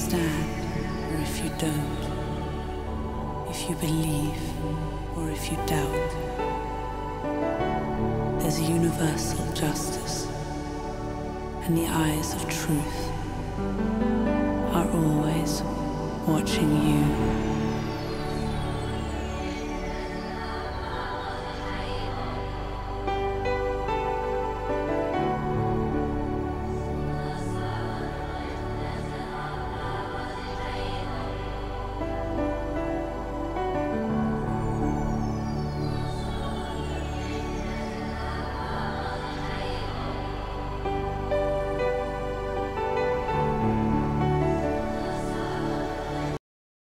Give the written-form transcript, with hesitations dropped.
understand or if you don't, if you believe or if you doubt, there's a universal justice, and the eyes of truth are always watching you.